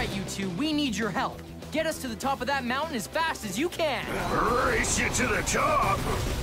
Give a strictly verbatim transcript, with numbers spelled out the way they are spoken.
right, you two. We need your help. Get us to the top of that mountain as fast as you can. Race you to the top?